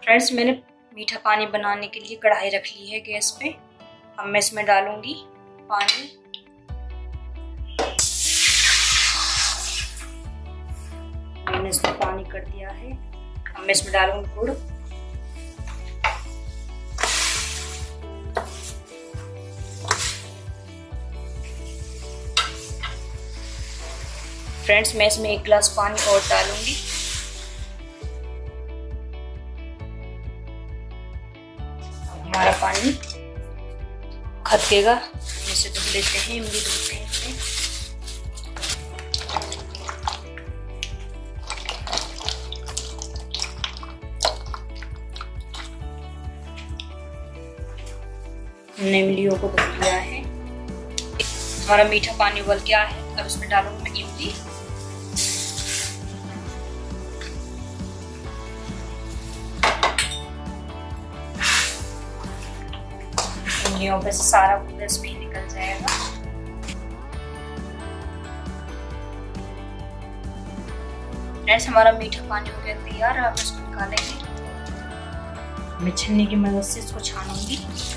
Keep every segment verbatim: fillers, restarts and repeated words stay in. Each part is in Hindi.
फ्रेंड्स, मैंने मीठा पानी बनाने के लिए कढ़ाई रख ली है गैस पे। अब मैं इसमें डालूंगी पानी। मैंने इसमें पानी कर दिया है। अब मैं इसमें डालूंगी गुड़। फ्रेंड्स, मैं इसमें एक गिलास पानी और डालूंगी। हमारा पानी खदकेगा, इसे धुल लेते हैं, इमली धुलते हैं इसे। हमने इमलियों को धुल लिया है। हमारा मीठा पानी उबल गया है। अब इसमें डालूंगी मैं इमली। इमलियों पे से सारा गुड़ इसमें ही निकल जाएगा। फ्रेंड्स, हमारा मीठा पानी हो गया तैयार। अब इसको निकालेंगे। मैं छन्नी की मदद से इसको छानूंगी।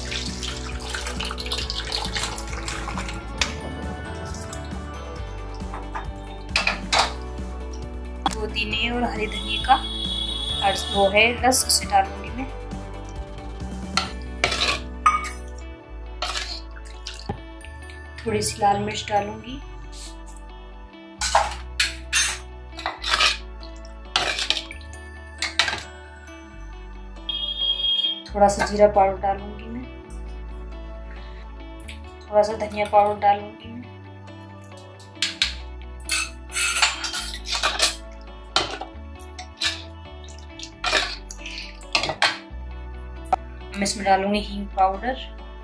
पुदीने और हरी धनिया का वो है रस, उसे डालूंगी मैं। थोड़ी सी लाल मिर्च डालूंगी। थोड़ा सा जीरा पाउडर डालूंगी मैं। थोड़ा सा धनिया पाउडर डालूंगी मैं। मैं इसमें डालूंगी हींग पाउडर।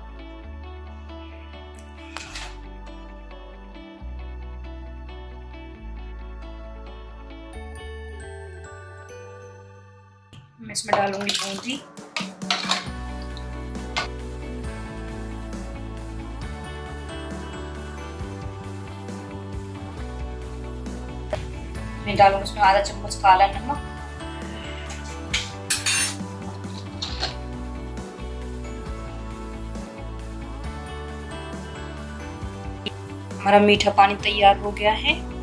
मैं इसमें डालूंगी बूंदी। मैं डालूंगी इसमें आधा चम्मच काला नमक। हमारा मीठा पानी तैयार हो गया है।